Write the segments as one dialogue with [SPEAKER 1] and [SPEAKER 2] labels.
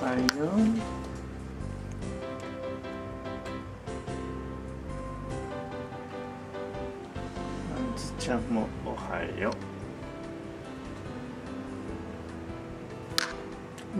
[SPEAKER 1] はいよ。あずちゃんもおはよう。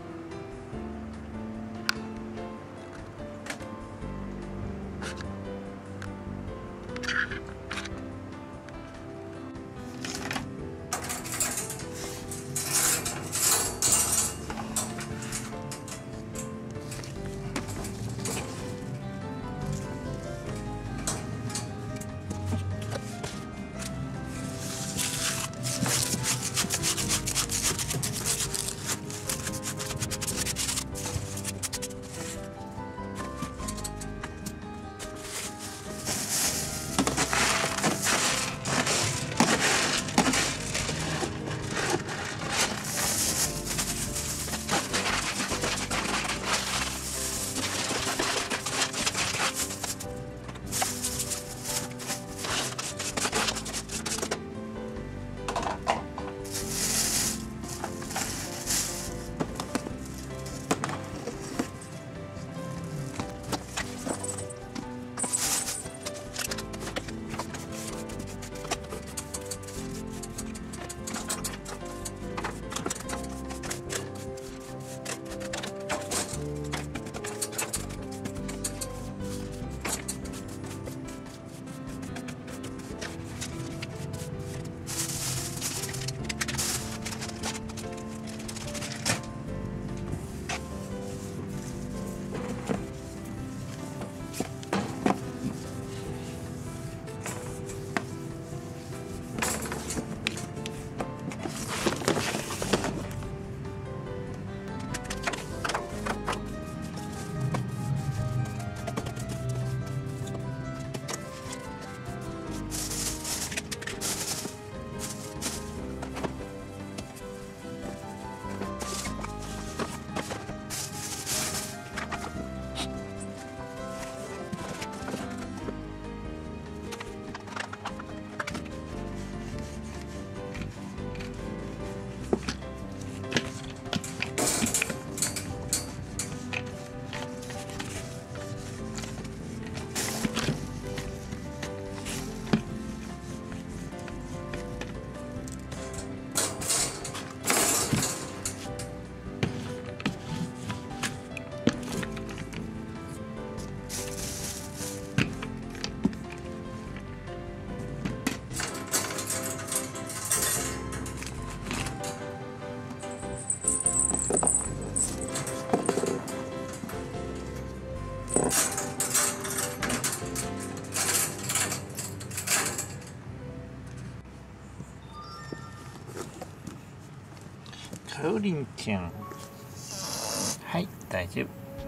[SPEAKER 1] かおりんちゃん、はい、大丈夫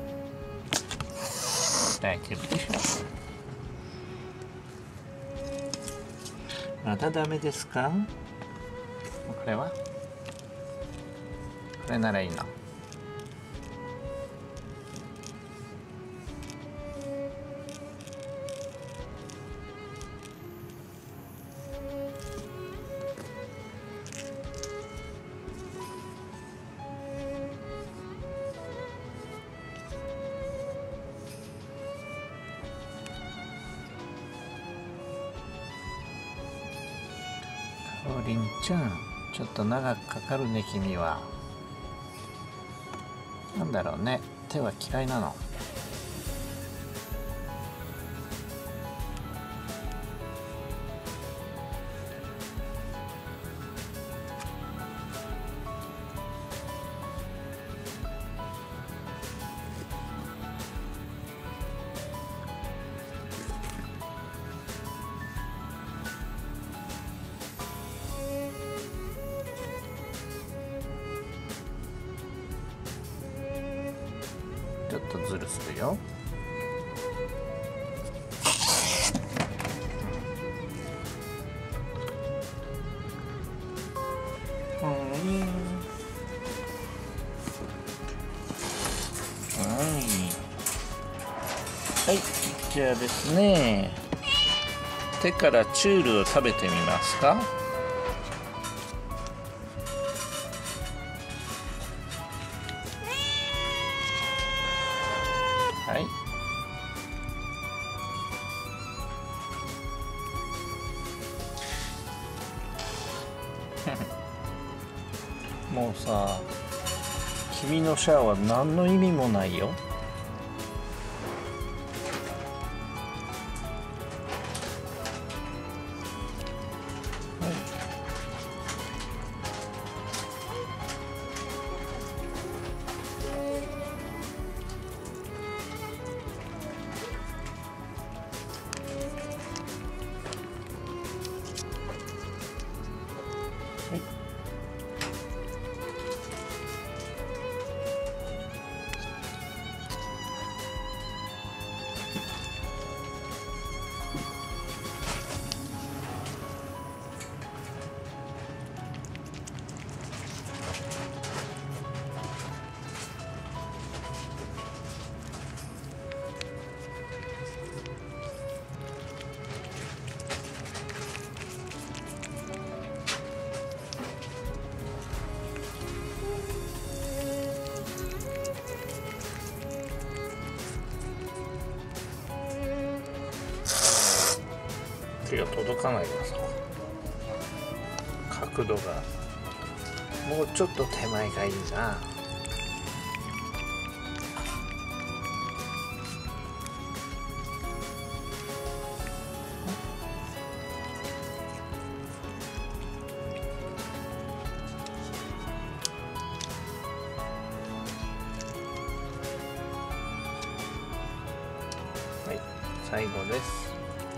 [SPEAKER 1] 大丈夫でしょ。まだダメですか？これはこれならいいの。かおりんちゃん、ちょっと長くかかるね、君は。なんだろうね、手は嫌いなの。ちょっとズルするよ。はい、じゃあですね、手からチュールを食べてみますか？ もうさ、君のシャアは何の意味もないよ。手が届かないからさ、角度がもうちょっと手前がいいな。はい、最後です。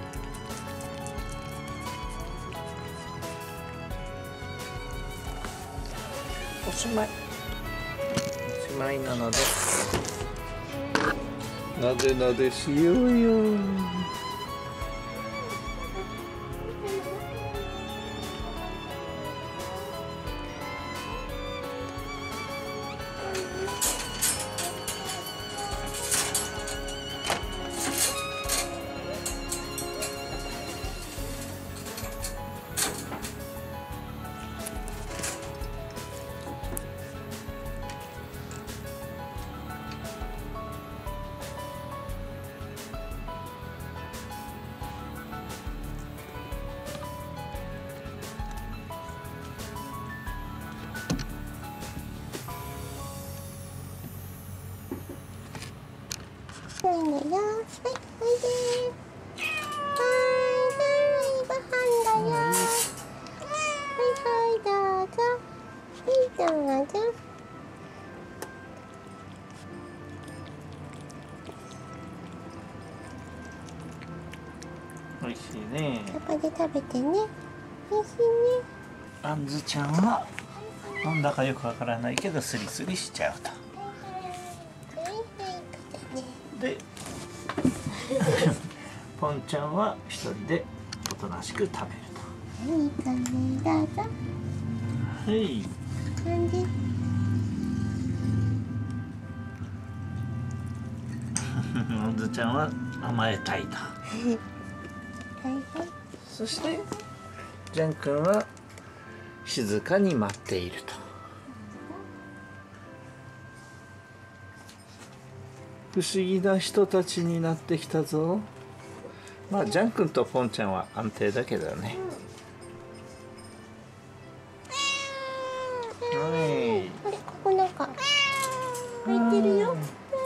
[SPEAKER 1] おしまい。おしまいなので、なでなでしようよ。
[SPEAKER 2] はい、おいで。はい、はい、ご飯だよ。はい、どうぞ。はい、どうぞ。
[SPEAKER 1] おいしいね。
[SPEAKER 2] パパで食べてね。おいしいね。
[SPEAKER 1] あんずちゃんはなんだかよくわからないけどスリスリしちゃうと。でポンちゃんは一人でおとなしく食べると。
[SPEAKER 2] いい感じ、どうぞ。
[SPEAKER 1] はい。
[SPEAKER 2] 感じ。
[SPEAKER 1] あんずちゃんは甘えたいと。
[SPEAKER 2] はいはい。
[SPEAKER 1] そしてジャン君は静かに待っていると。不思議な人たちになってきたぞ。まあジャン君とポンちゃんは安定だけどね。はい。
[SPEAKER 2] これ、ここなんか入ってるよ。はい。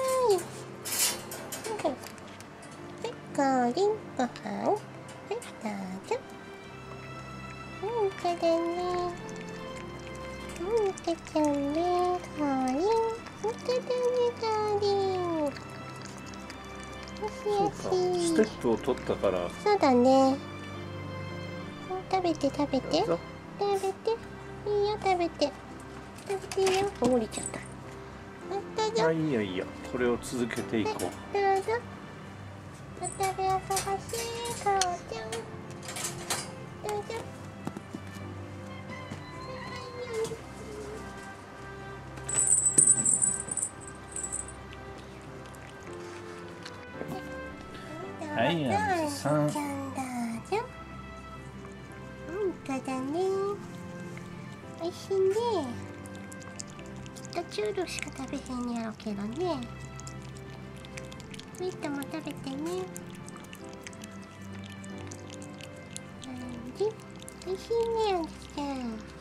[SPEAKER 2] はい、リンご飯。はい、どうぞ。これね。ちゃんね、かりん。これね、かりん。よしよし。
[SPEAKER 1] ステップを取ったから。
[SPEAKER 2] そうだね。食べて食べて。
[SPEAKER 1] どうぞ。
[SPEAKER 2] 食べて。いいよ、食べて。食べていいよ。降りちゃった。どうぞ。
[SPEAKER 1] あ、いいよいいよ。これを続けていこう。
[SPEAKER 2] どうぞ。お食べ遊ばしい、かおちゃん。どうぞ。
[SPEAKER 1] はい、あんずさん。
[SPEAKER 2] ちゃんどうぞ。そうだね。おいしいね。きっとチュールしか食べへんやろうけどね。ミットも食べてね。おいしいね、あんずちゃん。